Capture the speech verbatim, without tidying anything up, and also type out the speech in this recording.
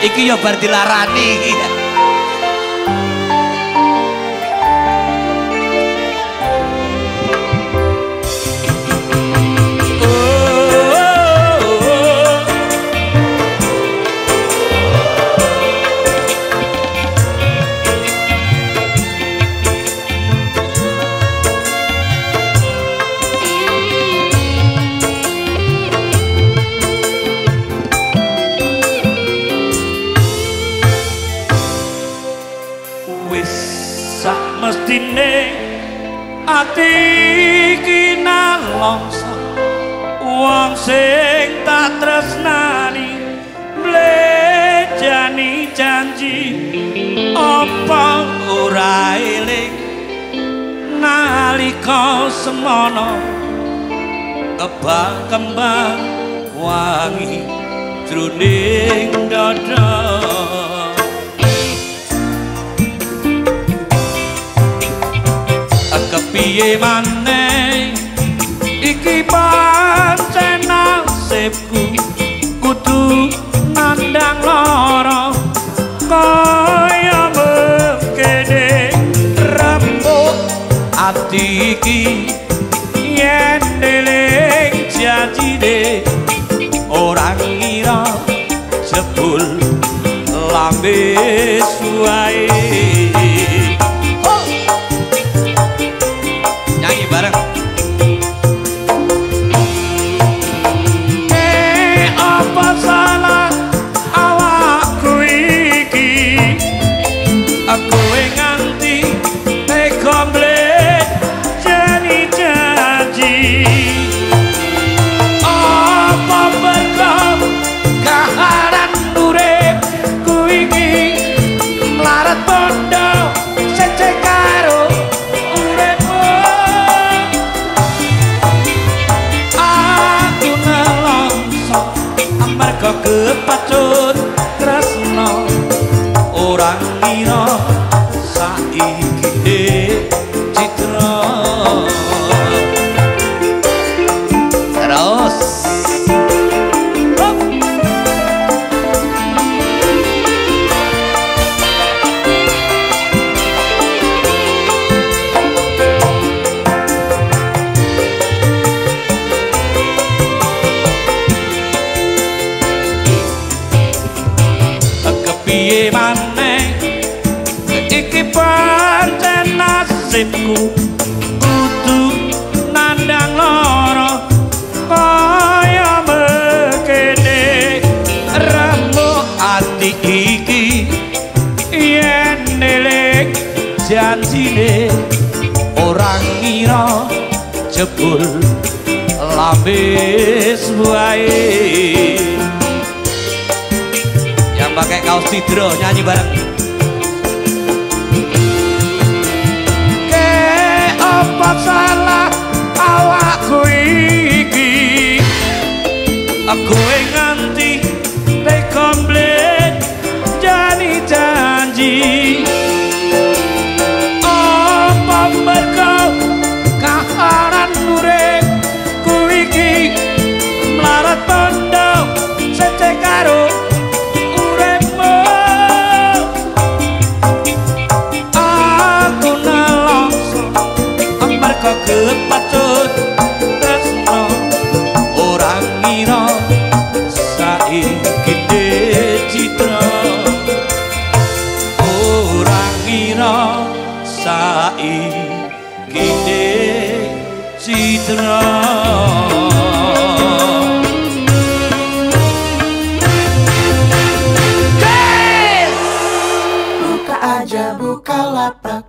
Iki ya bar dilarani. Mestine ati iki nalongso wong sing tak tresnani mlejani janji apa ora eling nalika semono kebang kembang wangi jroning dada. Kepiye maneh iki pancen nasibku kudu nandang lara kaya mengkene rembug ati iki yen eling janjine ora ngira jebul lambe suwae. Bareng eh apa salah awakku iki aku nganti tega mlejani janji apa berkah kaharan uripku iki mlarat bondo secek karo kepacut tresno orang ngira saiki citra terus piye maneh iki pancen nasibku kudu nandang lara kaya mengkene rembug ati iki yen eling janjine ora ngira jebul lambe suwae. Pakai kaos sidro nyanyi bareng. Ke apa salah awakku iki aku nganti tega mlejani janji apa mergo kaharan uripku iki mlarat bondo secek karo kepacut tresno orang ngira saiki citra orang ngira saiki citra. Buka aja buka lapak